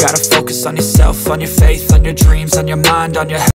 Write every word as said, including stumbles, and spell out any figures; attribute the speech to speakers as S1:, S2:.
S1: Gotta focus on yourself, on your faith, on your dreams, on your mind, on your health.